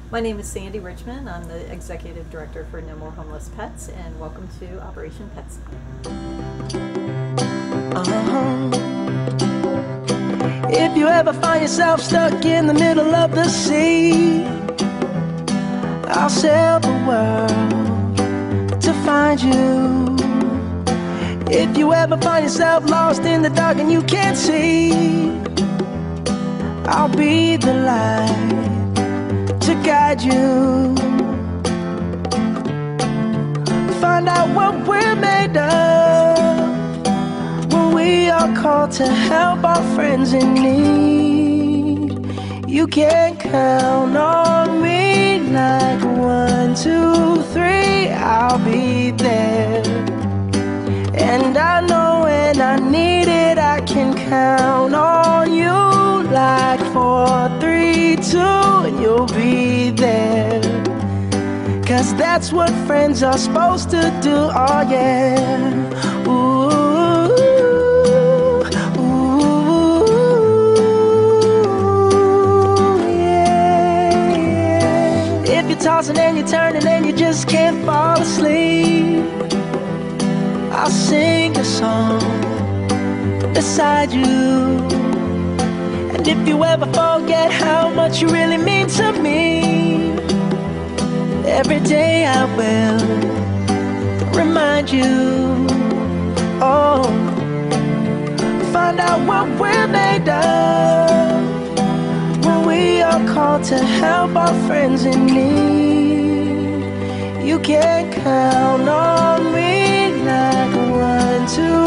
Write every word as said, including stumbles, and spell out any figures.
My name is Sandy Richmond. I'm the Executive Director for No More Homeless Pets, and welcome to Operation PetSnip. Uh-huh. If you ever find yourself stuck in the middle of the sea, I'll sail the world to find you. If you ever find yourself lost in the dark and you can't see, I'll be the light to guide you. Find out what we're made of when we are called to help our friends in need. You can count on me like one, two, three, I'll be there. And I know when I need it, I can count on you like four, three, two, and you'll be there. Cause that's what friends are supposed to do, oh yeah. Ooh, ooh, yeah, yeah. If you're tossing and you're turning and you just can't fall asleep, I'll sing a song beside you. And if you ever forget how much you really mean to me, every day I will remind you. Oh, find out what we're made of when we are called to help our friends in need. You can count on me like one, two,